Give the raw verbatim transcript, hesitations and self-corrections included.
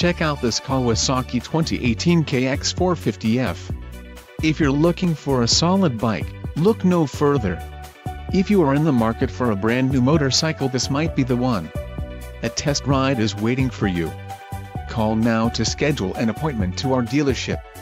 check out this Kawasaki twenty eighteen K X four fifty F. If you're looking for a solid bike, look no further. If you are in the market for a brand new motorcycle, this might be the one. A test ride is waiting for you. Call now to schedule an appointment to our dealership.